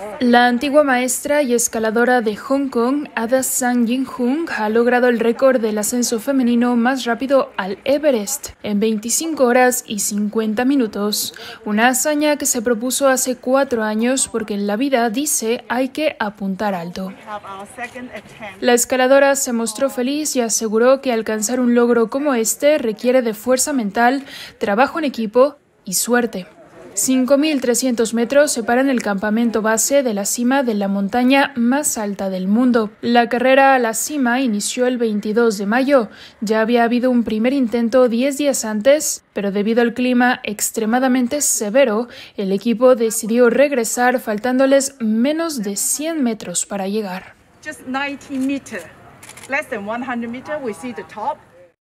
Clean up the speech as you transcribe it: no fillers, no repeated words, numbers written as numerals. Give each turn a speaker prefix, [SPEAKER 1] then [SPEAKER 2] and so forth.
[SPEAKER 1] La antigua maestra y escaladora de Hong Kong, Ada Sang Jinhung, ha logrado el récord del ascenso femenino más rápido al Everest en 25 horas y 50 minutos. Una hazaña que se propuso hace 4 años porque en la vida, dice, hay que apuntar alto. La escaladora se mostró feliz y aseguró que alcanzar un logro como este requiere de fuerza mental, trabajo en equipo y suerte. 5.300 metros separan el campamento base de la cima de la montaña más alta del mundo. La carrera a la cima inició el 22 de mayo. Ya había habido un primer intento 10 días antes, pero debido al clima extremadamente severo, el equipo decidió regresar faltándoles menos de 100 metros para llegar.
[SPEAKER 2] Just 90 meters, less than 100 meters, we see the top.